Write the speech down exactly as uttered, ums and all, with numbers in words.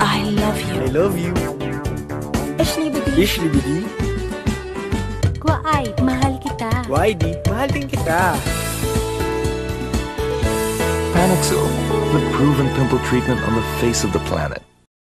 I love you. I love you. Ashley, Ashley, bidi. Kuwai, mahal kita. Y D, mahal din kita. PanOxyl, the proven pimple treatment on the face of the planet.